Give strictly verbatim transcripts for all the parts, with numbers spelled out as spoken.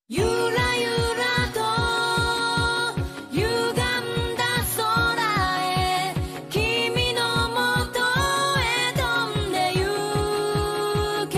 ゆらゆらと歪んだ空へ君のもとへ飛んでゆけ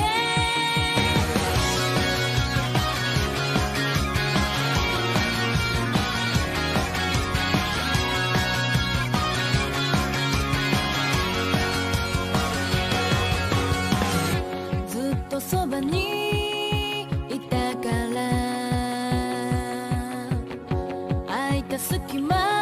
ずっとそばにいたから空いた隙間